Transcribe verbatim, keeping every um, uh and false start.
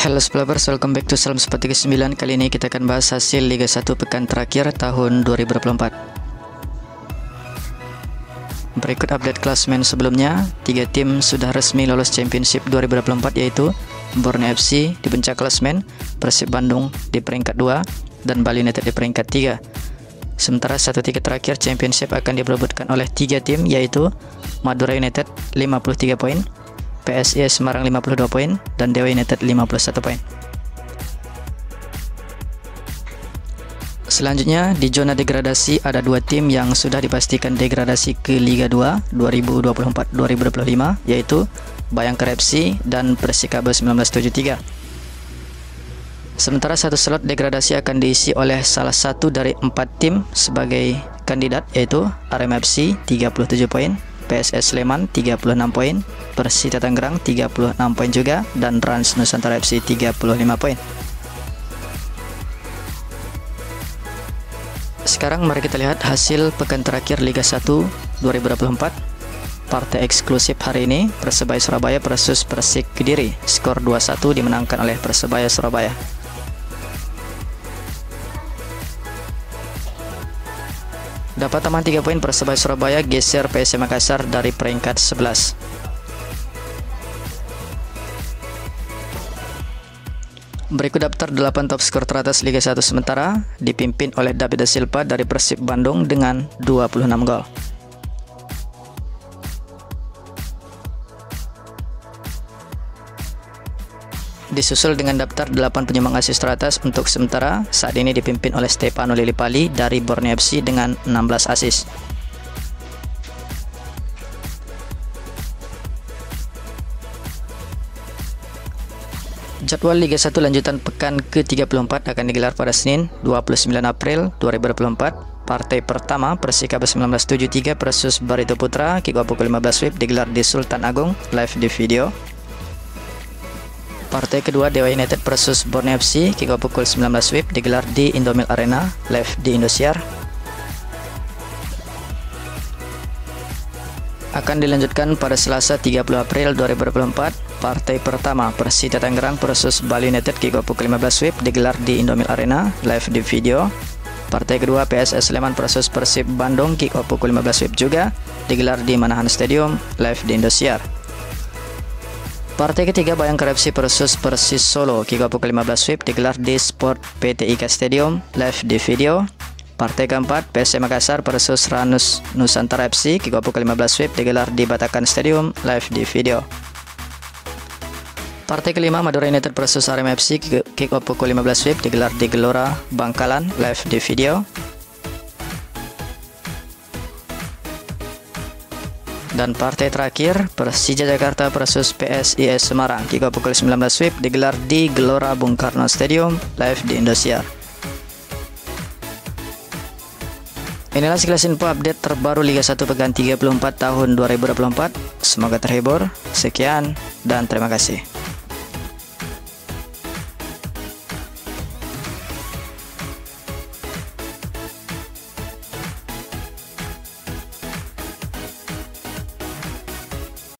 Halo Splabers, welcome back to Salam Sport tiga puluh sembilan. Kali ini kita akan bahas hasil Liga satu pekan terakhir tahun dua ribu dua puluh empat. Berikut update klasemen sebelumnya. Tiga tim sudah resmi lolos Championship dua ribu dua puluh empat, yaitu Borneo F C di puncak klasemen, Persib Bandung di peringkat dua, dan Bali United di peringkat tiga. Sementara satu tiket terakhir Championship akan diperebutkan oleh tiga tim, yaitu Madura United lima puluh tiga poin, P S I S Semarang lima puluh dua poin, dan Dewa United lima puluh satu poin. Selanjutnya di zona degradasi ada dua tim yang sudah dipastikan degradasi ke Liga dua dua ribu dua puluh empat dua ribu dua puluh lima, yaitu Bayangkara F C dan Persikabo seribu sembilan ratus tujuh puluh tiga. Sementara satu slot degradasi akan diisi oleh salah satu dari empat tim sebagai kandidat, yaitu Arema F C tiga puluh tujuh poin, P S S Sleman tiga puluh enam poin, Persita Tangerang tiga puluh enam poin juga, dan Rans Nusantara F C tiga puluh lima poin. Sekarang mari kita lihat hasil pekan terakhir Liga satu dua ribu dua puluh empat. Partai eksklusif hari ini Persebaya Surabaya versus Persik Kediri. Skor dua satu dimenangkan oleh Persebaya Surabaya. Dapat tambahan tiga poin, Persebaya Surabaya geser P S M Makassar dari peringkat sebelas. Berikut daftar delapan top skor teratas Liga satu sementara, dipimpin oleh David Da Silva dari Persib Bandung dengan dua puluh enam gol. Disusul dengan daftar delapan penyumbang asis teratas untuk sementara, saat ini dipimpin oleh Stefano Lillipali dari Borneo F C dengan enam belas asis. Jadwal Liga satu lanjutan pekan ke tiga puluh empat akan digelar pada Senin dua puluh sembilan April dua ribu dua puluh empat. Partai pertama Persikabo seribu sembilan ratus tujuh puluh tiga versus Barito Putra, kick off pukul lima belas W I B digelar di Sultan Agung, live di video. Partai kedua Dewa United versus Borneo F C, kick off pukul sembilan belas W I B digelar di Indomil Arena, live di Indosiar. Akan dilanjutkan pada Selasa tiga puluh April dua ribu dua puluh empat. Partai pertama Persita Tangerang versus Bali United, kick off pukul lima belas W I B digelar di Indomil Arena, live di video. Partai kedua P S S Sleman versus Persib Bandung, kick off pukul lima belas W I B juga digelar di Manahan Stadium, live di Indosiar. Partai ketiga Bayangkara F C versus Persis Solo, kick off pukul lima belas W I B digelar di Sport P T I K Stadium, live di video. Partai keempat P S M Makassar versus Rans Nusantara F C, kick off pukul lima belas W I B digelar di Batakan Stadium, live di video. Partai kelima Madura United versus Arema F C, kick off pukul lima belas W I B digelar di Gelora Bangkalan, live di video. Dan partai terakhir Persija Jakarta versus P S I S Semarang, kick off pukul sembilan belas W I B digelar di Gelora Bung Karno Stadium, live di Indosiar. Inilah sekilas info update terbaru Liga satu pekan tiga puluh empat tahun dua ribu dua puluh empat. Semoga terhibur. Sekian dan terima kasih.